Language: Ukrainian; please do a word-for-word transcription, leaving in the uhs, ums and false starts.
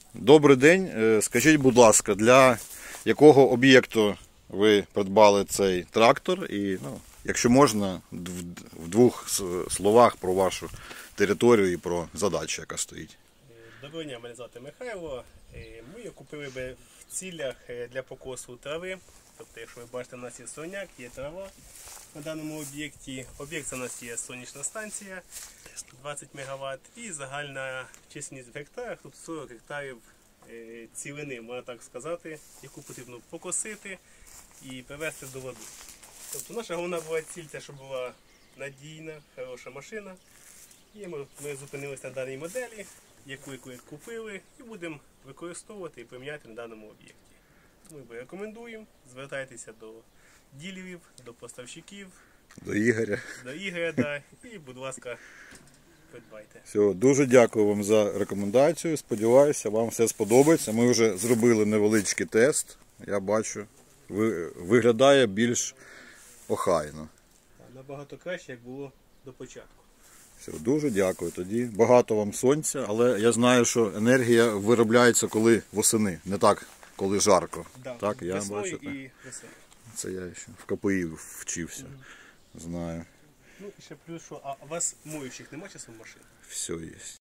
Добрий день. Скажіть, будь ласка, для якого об'єкту ви придбали цей трактор? І, ну, якщо можна, в двох словах про вашу територію і про задачу, яка стоїть. Доброго дня, мене звати Михайло. Ми його купили би в цілях для покосу трави. Тобто, якщо ви бачите, у нас є соняк, є трава на даному об'єкті. Об'єкт у нас є сонячна станція двадцять мегаватт і загальна чисельність в гектарах, тут сорок гектарів цілини, можна так сказати, яку потрібно покосити і привести до ладу. Тобто наша головна була ціль, це щоб була надійна, хороша машина. І ми, ми зупинилися на даній моделі, яку яку купили, і будемо використовувати і приміняти на даному об'єкті. Ми рекомендуємо, звертайтеся до ділерів, до поставщиків, до Ігоря. До Ігоря, да, і, будь ласка, придбайте. Все, дуже дякую вам за рекомендацію. Сподіваюся, вам все сподобається. Ми вже зробили невеличкий тест. Я бачу, виглядає більш охайно. Набагато краще, як було до початку. Все, дуже дякую тоді. Багато вам сонця, але я знаю, що енергія виробляється коли восени, не так, коли жарко. Да, так, я бачу. І весною. Це я ще в КПІ вчився, угу. Знаю. Ну і ще плюс, що, а у вас моючих немає часом машин? Все є.